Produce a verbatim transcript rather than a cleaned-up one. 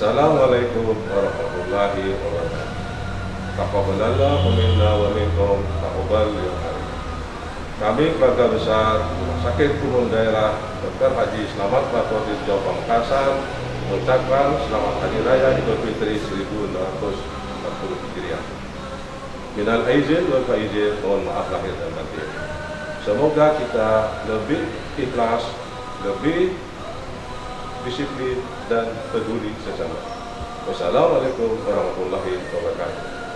Wassalamualaikum warahmatullahi wabarakatuh. Taqabbalallahu minna wa minkum taqabbal ya karim. Kami keluarga besar Rumah Sakit Umum Daerah Doktor Haji Slamet Fatodin Jawa Pamekasan mengucapkan selamat Hari Raya Idul Fitri seribu enam ratus empat puluh Hijriah. Minal aizin wal faizin, mohon maaf lahir dan batin. Semoga kita lebih ikhlas, lebih disiplin dan peduli sesama. Wassalamualaikum warahmatullahi wabarakatuh.